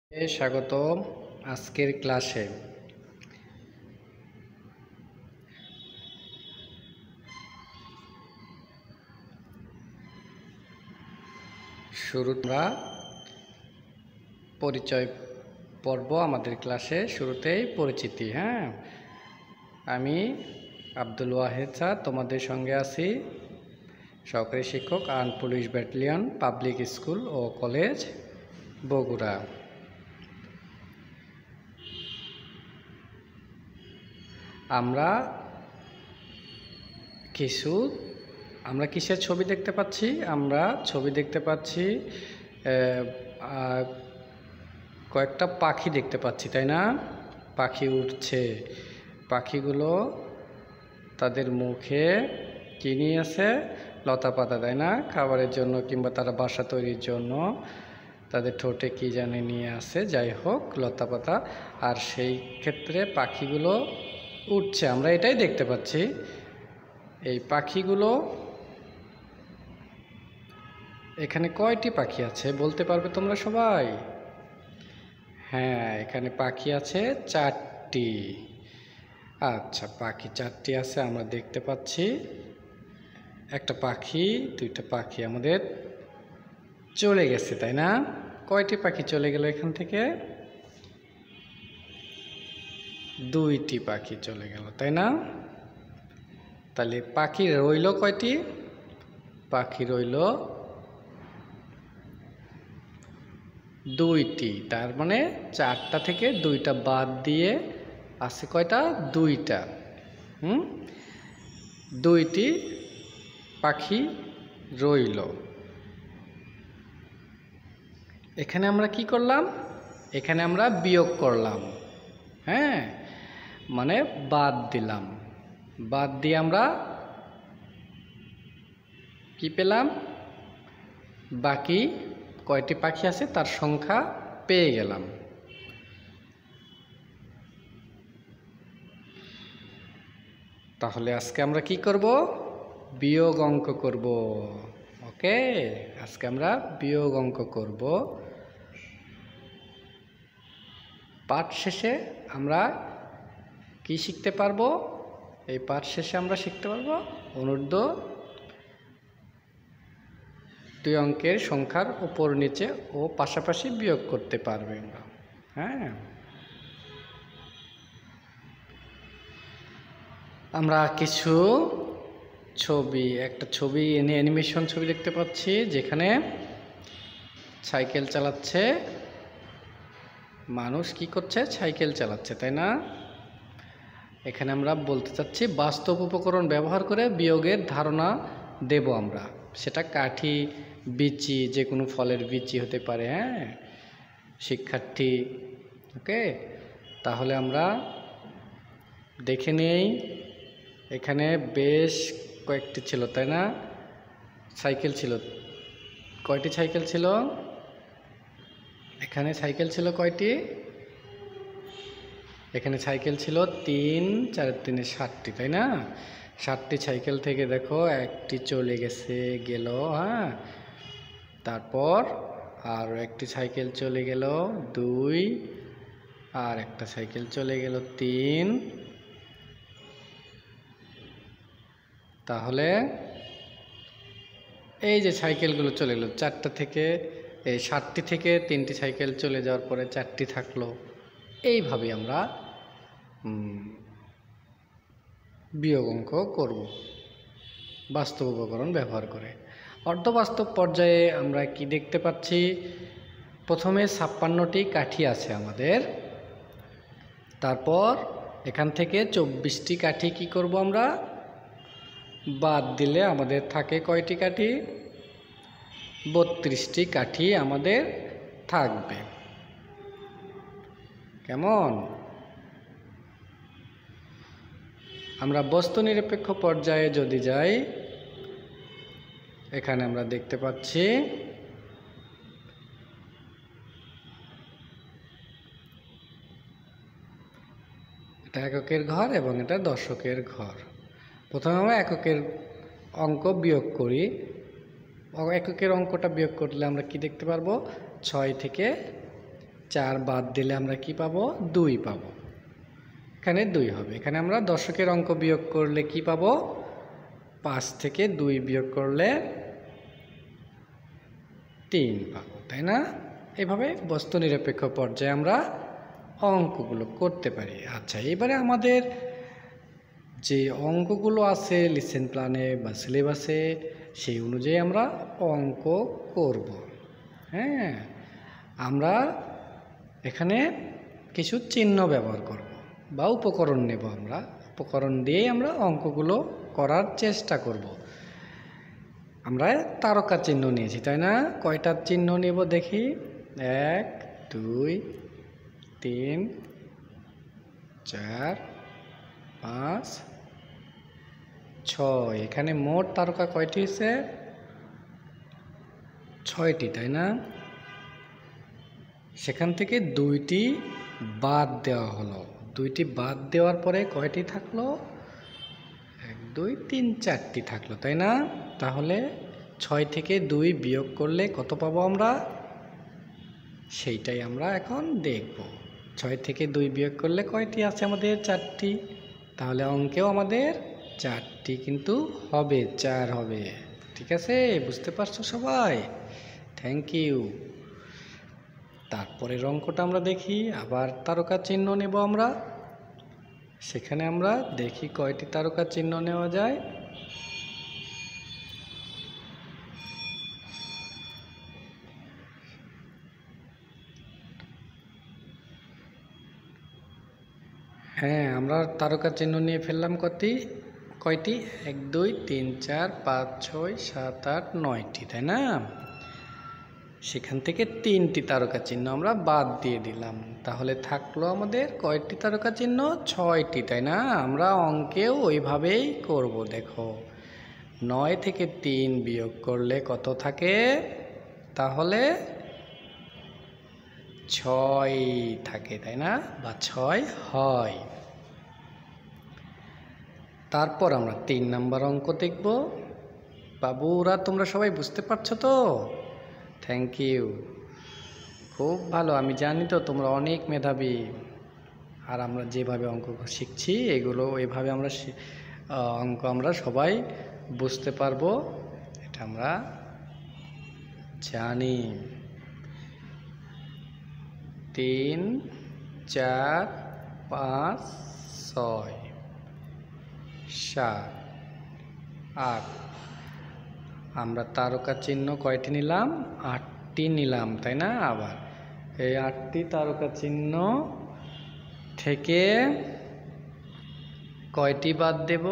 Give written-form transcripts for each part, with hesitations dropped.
স্বাগতম আজকের ক্লাসে। শুরুতে পরিচয় পর্ব। আমাদের ক্লাসে শুরুতেই পরিচিতি। আমি আব্দুল ওয়াহেদ স্যার তোমাদের সঙ্গে আছি, সহকারী শিক্ষক armed police battalion public school ও কলেজ বগুড়া। আমরা কিসের ছবি দেখতে পাচ্ছি? আমরা ছবি দেখতে পাচ্ছি কয়েকটা পাখি দেখতে পাচ্ছি, তাই না? পাখি উঠছে। পাখিগুলো তাদের মুখে কি নিয়ে আছে? লতা পাতা, তাই না? খাবারের জন্য কিংবা তারা বাসা তৈরির জন্য তাদের ঠোঁটে কি জানি নিয়ে আসে, যাই হোক লতা পাতা। আর সেই ক্ষেত্রে পাখিগুলো উঠছে, আমরা এটাই দেখতে পাচ্ছি। এই পাখিগুলো, এখানে কয়টি পাখি আছে বলতে পারবে তোমরা সবাই? হ্যাঁ, এখানে পাখি আছে 4টি। আচ্ছা, পাখি 4টি আছে, আমরা দেখতে পাচ্ছি। একটা পাখি, 2টা পাখি আমাদের চলে গেছে, তাই না? কয়টি পাখি চলে গেল এখান থেকে? 2টি পাখি চলে গেল, তাই না? তাহলে পাখি রইল কয়টি? পাখি রইল 2টি। তার মানে 4টা থেকে 2টা বাদ দিয়ে আছে কয়টা? 2টা। 2টি পাখি রইল। এখানে আমরা কি করলাম? এখানে আমরা বিয়োগ করলাম। মানে বাদ দিলাম। বাদ দিয়ে আমরা কি পেলাম? বাকি কয়টি পাখি আছে তার সংখ্যা পেয়ে গেলাম। তাহলে আজকে আমরা কি করব? বিয়োগ অঙ্ক করব। ওকে, আজকে আমরা বিয়োগ অঙ্ক করব। পাঠ শেষে আমরা কি শিখতে পারবো? এই পাঠ শেষে আমরা শিখতে পারবো অনূর্ধ্ব 2 অঙ্কের সংখ্যার উপর নিচে ও পাশাপাশি বিয়োগ করতে পারবে। আমরা কিছু একটা ছবি অ্যানিমেশন ছবি দেখতে পাচ্ছি, যেখানে সাইকেল চালাচ্ছে মানুষ। কি করছে? সাইকেল চালাচ্ছে, তাই না? এখানে আমরা বলতে চাচ্ছি বাস্তব উপকরণ ব্যবহার করে বিয়োগের ধারণা দেব আমরা। সেটা কাঠি, বিচি, যে কোনো ফলের বিচি হতে পারে। শিক্ষার্থী, ওকে, তাহলে আমরা দেখে নেই। এখানে বেশ কয়েকটি ছিল, তাই না? সাইকেল ছিল। কয়টি সাইকেল ছিল? এখানে সাইকেল ছিল কয়টি? এখানে সাইকেল ছিল 3, 4 3 7টি, তাই না? 7টি সাইকেল থেকে দেখো একটি চলে গেল। তারপর আর একটি সাইকেল চলে গেল 2, আর একটা সাইকেল চলে গেল 3। তাহলে এই যে সাইকেলগুলো চলে গেল 4টা থেকে, এই 7টি থেকে 3টি সাইকেল চলে যাওয়ার পরে 4টি থাকলো। এইভাবে আমরা বিয়োগ অঙ্ক করব বাস্তব উপকরণ ব্যবহার করে। অর্ধবাস্তব পর্যায়ে আমরা কি দেখতে পাচ্ছি? প্রথমে 56টি কাঠি আছে আমাদের। তারপর এখান থেকে 24টি কাঠি কি করব আমরা? বাদ দিলে আমাদের থাকে কয়টি কাঠি? 32টি কাঠি আমাদের থাকবে। কেমন? আমরা বস্তু নিরপেক্ষ পর্যায়ে যদি যাই, এখানে আমরা দেখতে পাচ্ছি এটা এককের ঘর এবং এটা দশকের ঘর। প্রথমে আমরা এককের অঙ্ক বিয়োগ করি। এককের অঙ্কটা বিয়োগ করলে আমরা কি দেখতে পারবো? 6 থেকে 4 বাদ দিলে আমরা কি পাবো? 2 পাবো। এখানে 2 হবে। এখানে আমরা দশকের অঙ্ক বিয়োগ করলে কি পাবো? 5 থেকে 2 বিয়োগ করলে 3 পাবো, তাই না? এভাবে বস্তু নিরপেক্ষ পর্যায়ে আমরা অঙ্কগুলো করতে পারি। আচ্ছা, এবারে আমাদের যে অঙ্কগুলো আছে লিসেন প্ল্যানে বা সিলেবাসে, সেই অনুযায়ী আমরা অঙ্ক করব। হ্যাঁ, আমরা এখানে কিছু চিহ্ন ব্যবহার করব বা উপকরণ নেব। আমরা উপকরণ দিয়েই আমরা অঙ্কগুলো করার চেষ্টা করব। আমরা তারকা চিহ্ন নিয়েছি, তাই না? কয়টা চিহ্ন নেব দেখি? 1 2 3 4 5 6। এখানে মোট তারকা কয়টি হয়েছে? 6টি, তাই না? সেখান থেকে 2টি বাদ দেওয়া হলো। 2টি বাদ দেওয়ার পরে কয়টি থাকলো? 1 2 3 4টি থাকলো, তাই না? তাহলে 6 থেকে 2 বিয়োগ করলে কত পাবো আমরা? সেইটাই আমরা এখন দেখব। 6 থেকে 2 বিয়োগ করলে কয়টি আছে আমাদের? 4টি। তাহলে অঙ্কেও আমাদের 4টি কিন্তু হবে, 4 হবে। ঠিক আছে, বুঝতে পারছো সবাই? Thank you. তারপরের অঙ্কটা আমরা দেখি। আবার তারকা চিহ্ন নেব আমরা। সেখানে আমরা দেখি কয়টি তারকা চিহ্ন নেওয়া যায়। হ্যাঁ, আমরা তারকা চিহ্ন নিয়ে ফেললাম কয়টি? 1 2 3 4 5 6 7 8 9টি, তাই না? সেখান থেকে 3টি তারকা চিহ্ন আমরা বাদ দিয়ে দিলাম। তাহলে থাকলো আমাদের কয়টি তারকা চিহ্ন? 6টি, তাই না? আমরা অঙ্কেও ওইভাবেই করব। দেখো, 9 থেকে 3 বিয়োগ করলে কত থাকে? তাহলে 6 থাকে, তাই না? বা 6 হয়। তারপর আমরা 3 নাম্বার অঙ্ক দেখব। বাবুরা, তোমরা সবাই বুঝতে পারছো তো? থ্যাংক ইউ, খুব ভালো। আমি জানি তো তোমরা অনেক মেধাবী। আর আমরা যেভাবে অঙ্ক শিখছি এগুলো এভাবে অঙ্ক আমরা সবাই বুঝতে পারবো, এটা আমরা জানি। 3 4 5 6 7 8। আমরা তারকা চিহ্ন কয়টি নিলাম? 8টি নিলাম, তাই না? আবার এই 8টি তারকা চিহ্ন থেকে কয়টি বাদ দেব?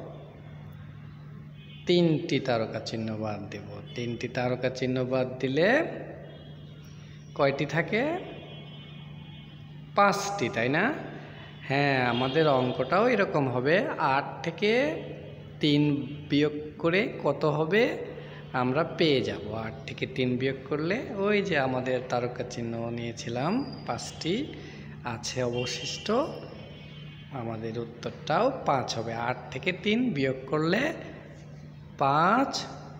3টি তারকা চিহ্ন বাদ দেব। 3টি তারকা চিহ্ন বাদ দিলে কয়টি থাকে? 5টি, তাই না? হ্যাঁ, আমাদের অঙ্কটাও এরকম হবে। 8 থেকে 3 বিয়োগ করে কত হবে আমরা পেয়ে যাব। 8 থেকে 3 বিয়োগ করলে ওই যে আমাদের তারকা চিহ্ন নিয়েছিলাম 5টি আছে অবশিষ্ট, আমাদের উত্তরটাও 5 হবে। 8 থেকে 3 বিয়োগ করলে 5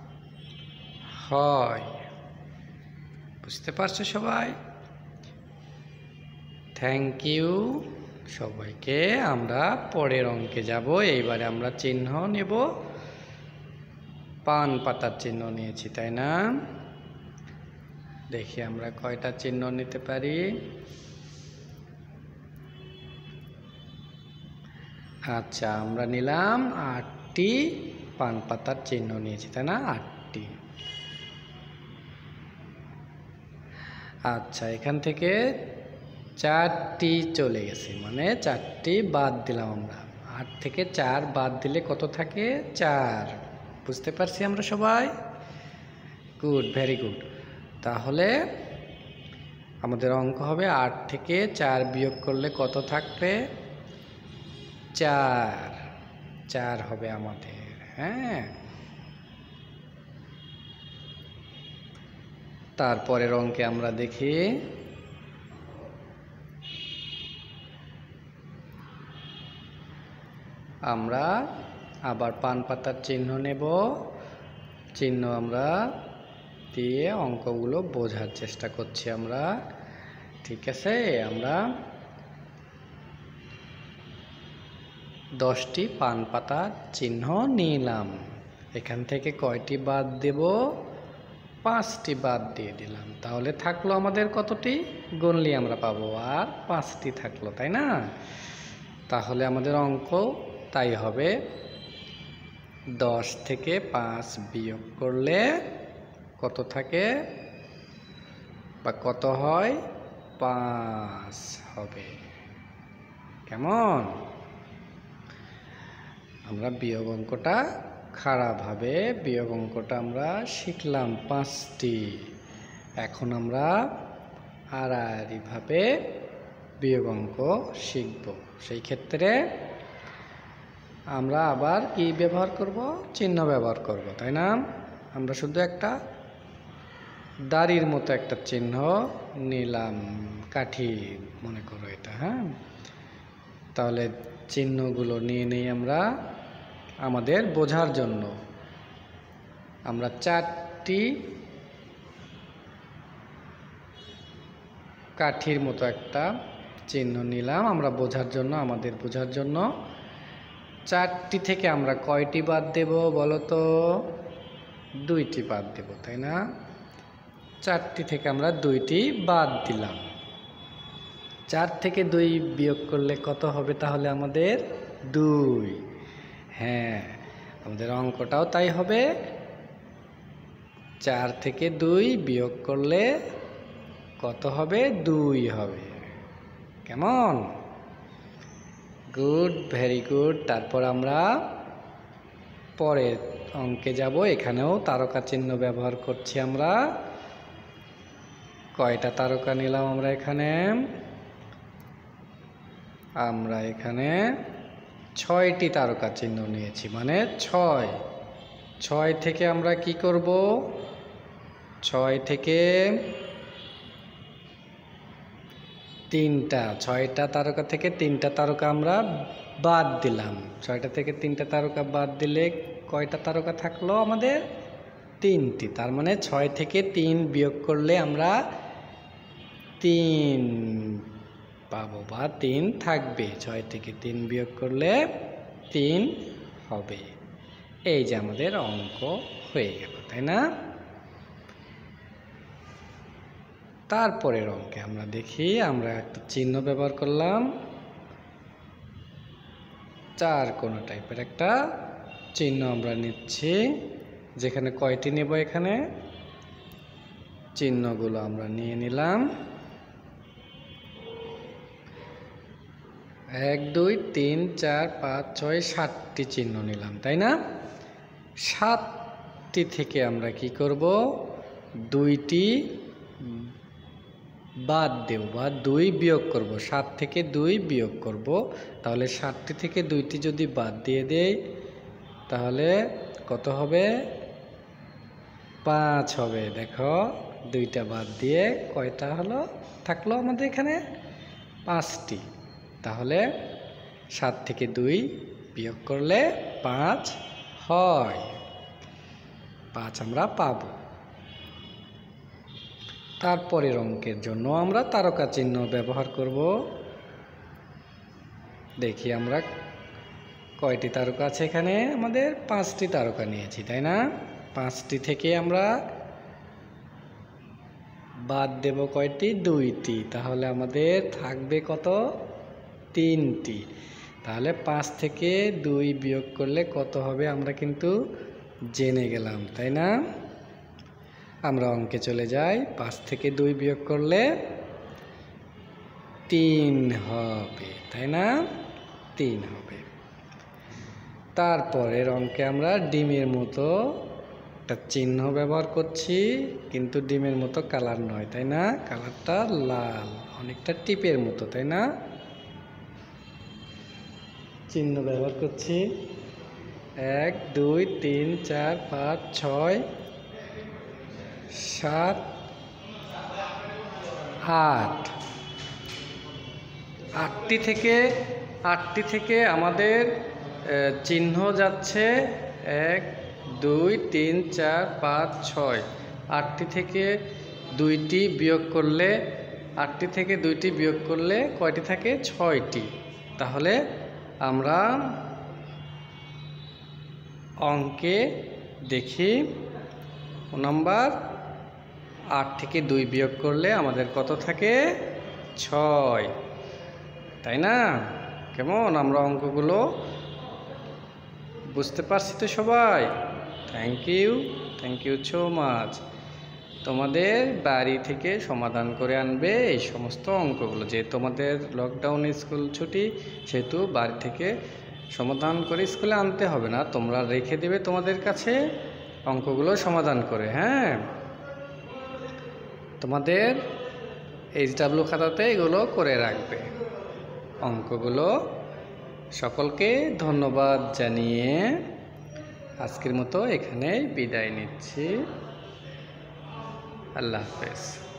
হয়। বুঝতে পারছো সবাই? থ্যাংক ইউ সবাইকে। আমরা পরের অঙ্কে যাব। এইবারে আমরা চিহ্ন নেব। পান পাতার চিহ্ন নিয়েছি, তাই না? দেখি আমরা কয়টা চিহ্ন নিতে পারি। আচ্ছা, আমরা নিলাম 8টি পান পাতার চিহ্ন নিয়েছি, তাই না? 8টি। আচ্ছা, এখান থেকে 4টি চলে গেছে, মানে 4টি বাদ দিলাম আমরা। 8 থেকে 4 বাদ দিলে কত থাকে? 4। বুঝতে পারছি আমরা সবাই? Good, very good. তাহলে আমাদের অঙ্ক হবে 8 থেকে 4 বিয়োগ করলে কত থাকবে? 4। 4 হবে আমাদের। হ্যাঁ, তারপরের অঙ্কে আমরা দেখি। আমরা আবার পান পাতার চিহ্ন নেব। চিহ্ন আমরা দিয়ে অঙ্কগুলো বোঝার চেষ্টা করছি আমরা। ঠিক আছে, আমরা 10টি পান পাতার চিহ্ন নিলাম। এখান থেকে কয়টি বাদ দেব? 5টি বাদ দিয়ে দিলাম। তাহলে থাকলো আমাদের কতটি? গুনলি আমরা পাবো, আর 5টি থাকলো, তাই না? তাহলে আমাদের অঙ্ক তাই হবে, 10 থেকে 5 বিয়োগ করলে কত থাকে বা কত হয়? 5 হবে। কেমন? আমরা বিয়োগ অঙ্কটা খারাপ হবে, বিয়োগ অঙ্কটা আমরা শিখলাম 5টি। এখন আমরা আড়াআড়িভাবে বিয়োগ অঙ্ক শিখব। সেই ক্ষেত্রে আমরা আবার কি ব্যবহার করব? চিহ্ন ব্যবহার করব, তাই না? আমরা শুধু একটা দাড়ির মতো একটা চিহ্ন নিলাম, কাঠি মনে করো এটা, হ্যাঁ? তাহলে চিহ্নগুলো নিয়ে নেই আমরা আমাদের বোঝার জন্য। আমরা 4টি কাঠির মতো একটা চিহ্ন নিলাম আমরা বোঝার জন্য, আমাদের বোঝার জন্য। 4টি থেকে আমরা কয়টি বাদ দেব বলো তো? 2টি বাদ দেব, তাই না? 4টি থেকে আমরা 2টি বাদ দিলাম। 4 থেকে 2 বিয়োগ করলে কত হবে তাহলে আমাদের? 2। হ্যাঁ, আমাদের অঙ্কটাও তাই হবে, 4 থেকে 2 বিয়োগ করলে কত হবে? 2 হবে। কেমন? Good, very good. তারপর আমরা পরের অঙ্কে যাব। এখানেও তারকা চিহ্ন ব্যবহার করছি আমরা। কয়টা তারকা নিলাম আমরা এখানে? আমরা এখানে 6টি তারকা চিহ্ন নিয়েছি, মানে 6 থেকে আমরা কি করব? 6 থেকে 3টা, 6টা তারকা থেকে 3টা তারকা আমরা বাদ দিলাম। 6টা থেকে 3টা তারকা বাদ দিলে কয়টা তারকা থাকলো আমাদের? 3টি। তার মানে 6 থেকে 3 বিয়োগ করলে আমরা 3 পাবো বা 3 থাকবে। 6 থেকে 3 বিয়োগ করলে 3 হবে। এই যে আমাদের অঙ্ক হয়ে গেল, তাই না? তারপরের অঙ্কে আমরা দেখি, আমরা একটা চিহ্ন ব্যবহার করলাম, 4 কোণ টাইপের একটা চিহ্ন আমরা নিচ্ছি। যেখানে কয়টি নেব? এখানে চিহ্নগুলো আমরা নিয়ে নিলাম, 1 2 3 4 5 6 7টি চিহ্ন নিলাম, তাই না? 7টি থেকে আমরা কি করব? 2টি বাদ দেব বা 2 বিয়োগ করব। 7 থেকে 2 বিয়োগ করব। তাহলে 7টি থেকে 2টি যদি বাদ দিয়ে দেই তাহলে কত হবে? 5 হবে। দেখো, 2টা বাদ দিয়ে কয়টা হলো থাকলো আমাদের এখানে? 5টি। তাহলে 7 থেকে 2 বিয়োগ করলে 5 হয়। 5 আমরা পাবো। তারপরের অঙ্কের জন্য আমরা তারকা চিহ্ন ব্যবহার করব। দেখি আমরা কয়টি তারকা আছে এখানে? আমাদের 5টি তারকা নিয়েছি, তাই না? 5টি থেকে আমরা বাদ দেব কয়টি? 2টি। তাহলে আমাদের থাকবে কত? 3টি। তাহলে 5 থেকে 2 বিয়োগ করলে কত হবে আমরা কিন্তু জেনে গেলাম, তাই না? আমরা অঙ্কে চলে যাই। 5 থেকে 2 বিয়োগ করলে 3 হবে, তাই না? 3 হবে। তারপরের অঙ্কে আমরা ডিমের মতো একটা চিহ্ন ব্যবহার করছি, কিন্তু ডিমের মতো কালার নয়, তাই না? কালারটা লাল, অনেকটা টিপের মতো, তাই না? চিহ্ন ব্যবহার করছি, 1 2 3 4 5 6 7 8। 8টি থেকে আমাদের চিহ্ন যাচ্ছে 1 2 3 4 5 6। 8টি থেকে 2টি বিয়োগ করলে 8টি থেকে 2টি বিয়োগ করলে কয়টি থাকে? 6টি। তাহলে আমরা অঙ্কে দেখি নাম্বার 8 থেকে 2 বিয়োগ করলে আমাদের কত থাকে? 6, তাই না? কেমন আমরা অঙ্কগুলো বুঝতে পারছি তো সবাই? Thank you so much. তোমাদের বাড়ি থেকে সমাধান করে আনবে এই সমস্ত অঙ্কগুলো। যে তোমাদের লকডাউন স্কুল ছুটি, সেহেতু বাড়ি থেকে সমাধান করে স্কুলে আনতে হবে না, তোমরা রেখে দেবে তোমাদের কাছে অঙ্কগুলো সমাধান করে। হ্যাঁ, তোমাদের HW খাতাতে এগুলো করে রাখবে অঙ্কগুলো। সকলকে ধন্যবাদ জানিয়ে আজকের মতো এখানেই বিদায় নিচ্ছি। আল্লাহ হাফেজ।